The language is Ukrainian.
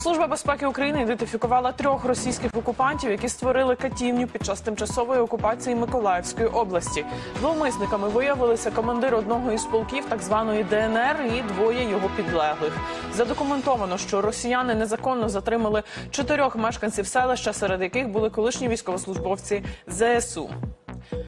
Служба безпеки України ідентифікувала 3 російських окупантів, які створили катівню під час тимчасової окупації Миколаївської області. Зловмисниками виявилися командир одного із полків так званої ДНР і 2 його підлеглих. Задокументовано, що росіяни незаконно затримали 4 мешканців селища, серед яких були колишні військовослужбовці ЗСУ.